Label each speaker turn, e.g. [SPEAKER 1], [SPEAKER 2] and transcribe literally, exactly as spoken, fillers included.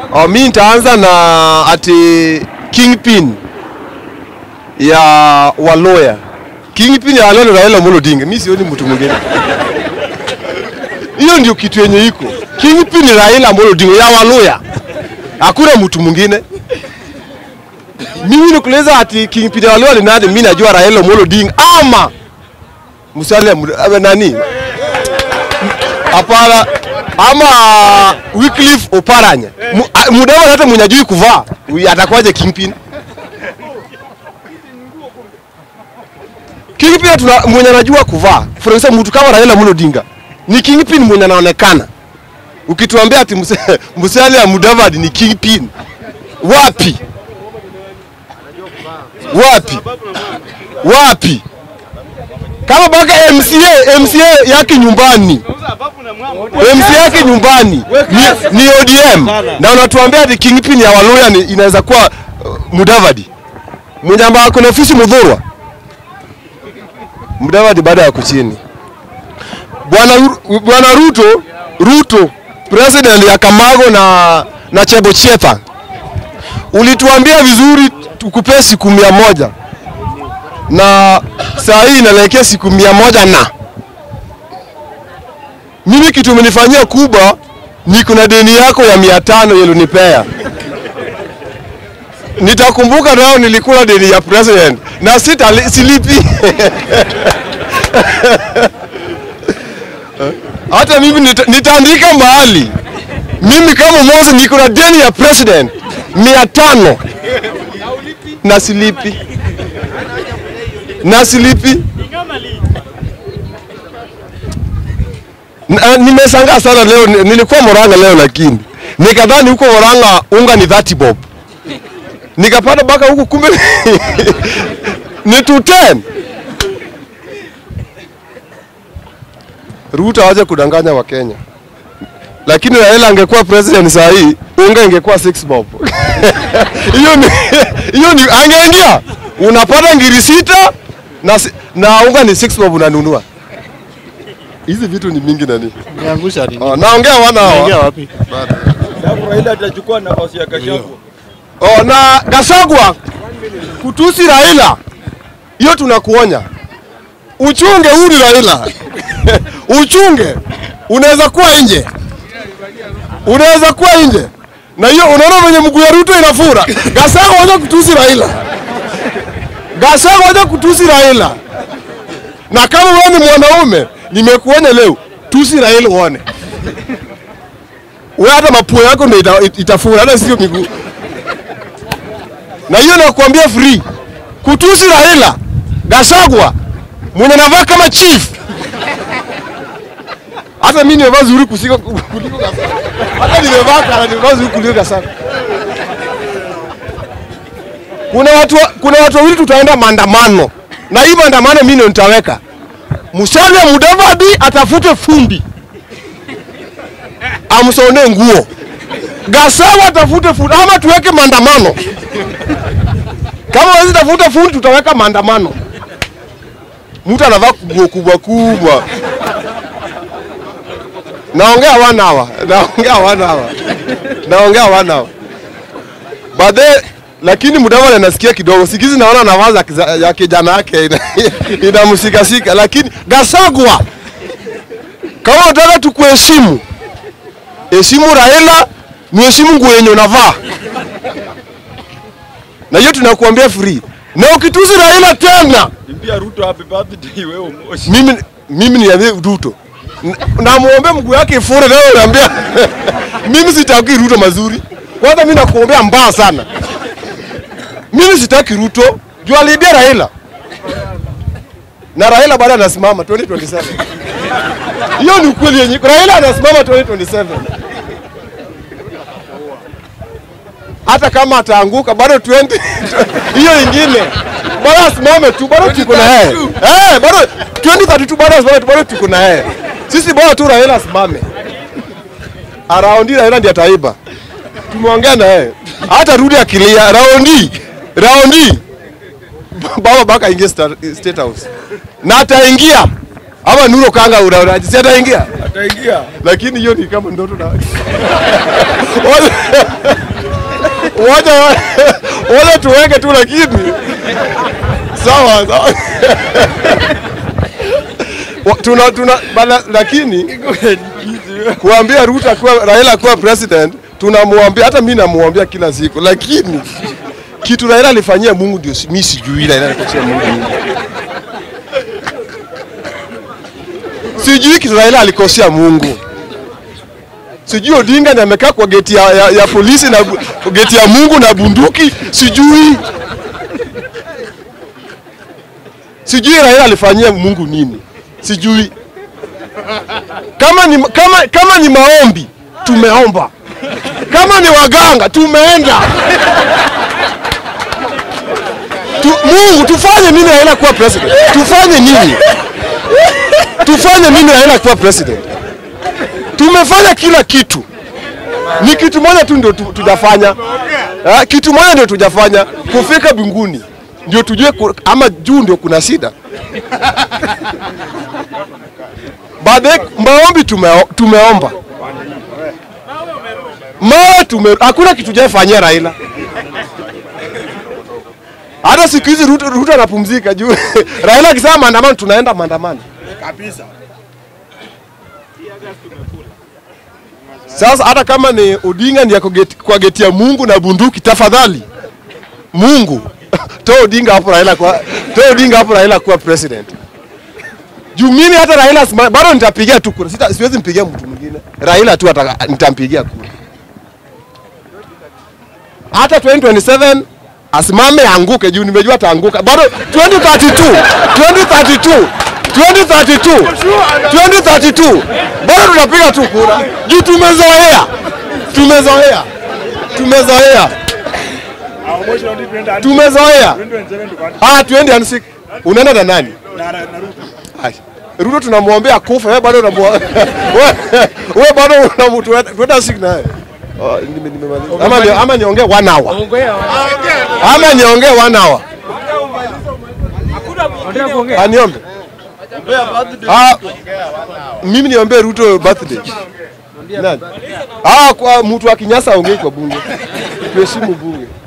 [SPEAKER 1] Oh, mimi nitaanza na ati Kingpin ya waloya. Kingpin ya waloya Raila Odinga. Mimi sioni mtu mwingine. Hiyo ndio kitu yenye iko. Kingpin Raila Odinga ya waloya. Hakuna mtu mwingine. Mimi nikueleza ati Kingpin ya waloya ni nani? Mimi najua Raila Odinga ama Musalia nani? Hapana, ama Wycliffe Oparanya. Mudavadi hata mwenye hajui kuvaa, atakuwaje Kingpin? Kingpin tuna mwenye anajua kuvaa. For example, mtu kama Raila Odinga ni Kingpin mwenye anaonekana. Ukituambia ati Musalia Mudavadi ni Kingpin, wapi? Wapi? Wapi? Kama baka M C A, M C A yake nyumbani. M C A yake nyumbani ni, ni O D M. Na unatuambia ati Kingpin ya waloya ni inaweza kuwa uh, Mudavadi. Mwenye ambaye kuna ofisi Mudhurwa. Mudavadi baada ya kuchini. Bwana Bwana RUTO, RUTO president ya Kamago na na Chebo Chetha. Ulituambia vizuri tukupe siku mia moja. Na saa hii inaelekea siku mia moja na mimi kitu umenifanyia kubwa ni kuna deni yako ya mia tano yelunipea. Nitakumbuka nao nilikula deni ya president na sita silipi. Hata mimi nita, nitaandika mahali mimi kama Mose niko na deni ya president mia tano na silipi. Na silipi. Nimeshangaa sana leo, nilikuwa Murang'a leo lakini nikadhani huko Murang'a unga ni thirty bob. Nikapata baka huko kumbe ni two ten. RUTO hawaje kudanganya wa Kenya. Lakini Raila angekuwa president saa hii unga ingekuwa six bob. Hiyo ni hiyo ni angeingia. Unapata ngiri sita na na unga ni six bob unanunua. Hizi vitu ni mingi nani?
[SPEAKER 2] Niangusha nini?
[SPEAKER 1] Oh, naongea wana hawa.
[SPEAKER 2] Naongea wapi?
[SPEAKER 3] Sababu Raila atachukua nafasi ya Gachagua.
[SPEAKER 1] Oh, na Gachagua kutusi Raila. Hiyo tunakuonya. Uchunge huyu Raila. Uchunge. Unaweza kuwa nje. Unaweza kuwa nje. Na hiyo unaona venye mguu ya RUTO inafura. Gachagua waje kutusi Raila. Gachagua waje kutusi Raila. Na kama wewe ni mwanaume, nimekuonya leo, tusi Raila uone. Wewe hata mapua yako ndio ita, itafura, hata sio miguu. Na hiyo nakwambia free. Kutusi Raila, Gachagua, mwenye navaa kama chief. Hata mimi nimevaa zuri kusiko kuliko Gachagua. Hata nimevaa kana nimevaa zuri kuliko Gachagua. Kuna watu kuna watu wawili tutaenda maandamano. Na hii maandamano mimi ndio nitaweka. Musalia Mudavadi atafute fundi. Amsone nguo. Gachagua atafute fundi ama tuweke maandamano. Kama wezi tafuta fundi tutaweka maandamano. Mtu anavaa nguo kubwa kubwa. Naongea wana hawa. Naongea wana hawa. Naongea wana hawa. Baadaye lakini Mudavadi anasikia kidogo. Sikizi naona navaza ya kijana yake inamshika shika, lakini Gachagua kama unataka tukuheshimu, heshimu Raila, mheshimu nguo yenye unavaa. Na hiyo tunakuambia free. Na ukitusi Raila tena,
[SPEAKER 3] Impia RUTO happy birthday wewe Omosh.
[SPEAKER 1] Mimi mimi niambie RUTO. Na muombe mguu yake ifure leo niambia. Mimi sitaki RUTO mazuri. Kwanza mimi nakuombea mbaya sana. Mimi sitaki RUTO, juu aliibia Raila. Na Raila bado anasimama twenty twenty-seven. Hiyo ni ukweli yenyewe. Raila anasimama twenty twenty-seven. Hata kama ataanguka bado twenty hiyo nyingine. Bado asimame tu, bado tuko na yeye. Eh, bado twenty thirty-two bado asimame tu, bado tuko na yeye. Sisi bora tu Raila asimame. Araundi Raila ndiye ataiba. Tumeongea na yeye. Hata rudi akilia raundi. Raundi baba baka ingia State House. Na ataingia. Ama Nuro Kanga urauraji. Si ataingia?
[SPEAKER 3] Ataingia.
[SPEAKER 1] Lakini hiyo ni kama ndoto na Wacha wale tuweke tu lakini. Sawa, sawa. Tuna tuna bala, lakini kuambia Ruto kwa Raila kuwa president, tunamwambia hata mimi namuambia kila siku, lakini kitu Raila alifanyia Mungu ndio mimi sijui Raila alifanyia Mungu nini. Sijui kitu Raila alikosea Mungu. Sijui Odinga ndiye amekaa kwa geti ya, ya, ya polisi na geti ya Mungu na bunduki, sijui. Sijui Raila alifanyia Mungu nini. Sijui. Kama ni kama kama ni maombi, tumeomba. Kama ni waganga, tumeenda. Tu, Mungu tufanye nini Raila kuwa president? Tufanye nini? Tufanye nini Raila kuwa president? Tumefanya kila kitu. Ni kitu moja tu ndio tujafanya. Ah, kitu moja ndio tujafanya, kufika mbinguni. Ndio tujue ama juu ndio kuna shida. Baadaye maombi tume, tumeomba. Mawe tume hakuna kitu jafanyia Raila. Hata siku hizi Ruto Ruto anapumzika juu. Raila akisema maandamano tunaenda maandamano. Kabisa. Sasa hata kama ni Odinga ndiye kwa geti ya Mungu na bunduki, tafadhali Mungu toa Odinga hapo Raila kwa toa Odinga hapo Raila kuwa president. Juu mimi hata Raila bado nitapigia tu kura. Sita siwezi mpigia mtu mwingine. Raila tu nitampigia kura. Hata twenty twenty-seven asimame anguke juu nimejua ataanguka. Bado twenty thirty-two twenty thirty-two twenty thirty-two twenty thirty-two bado tunapiga tu kura. Juu tumezoea. Tumezoea. Tumezoea. Tumezoea. Ah, twende ansik. Unaenda na nani? Na na Ruto. Ruto tunamwombea kufa, wewe bado unamwombea. Wewe bado unamtoa twenda ansik naye. Oh, nimemaliza. Ama ni ama niongee one hour. Ama niongee one hour. Hakuna kuongea. Aniombe. Ah, mimi niombe Ruto birthday. Nani? Ah, kwa mtu wa Kinyasa aongee kwa bunge. Tuheshimu bunge.